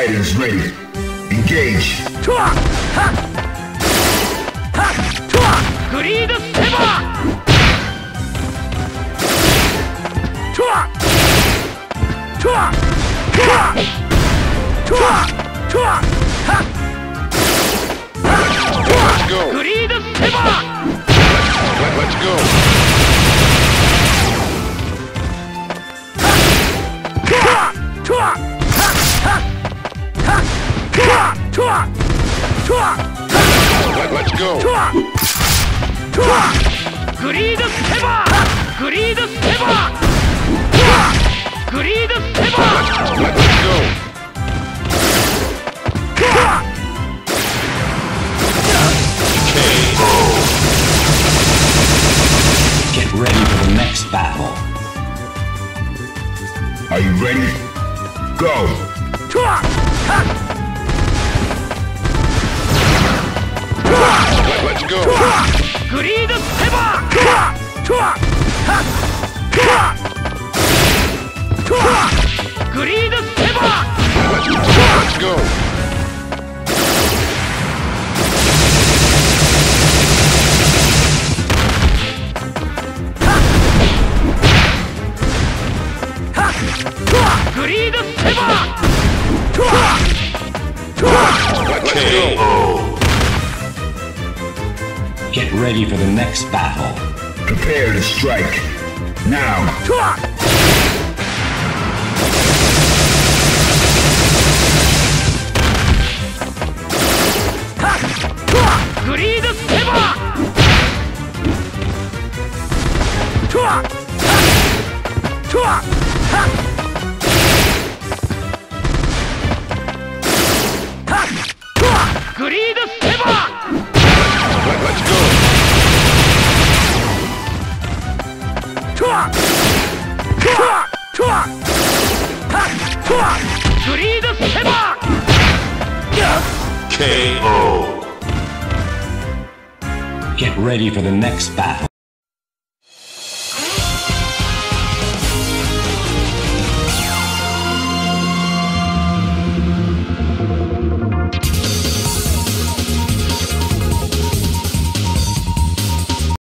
fighters ready. Engage. グリードステバーグリードステバー Let's go. Let's go. グリードステバーグリードステバーグリードステバー Let's go. Get ready for the next battle. Are you ready? Go. Let's go. グリードステバーグリードステバー Let's go. Let's グリードステバー Get ready for the next battle. Prepare to strike. Now. グリードステバーグリードステバー Let's go. グリードステバー KO. Get ready for the next battle.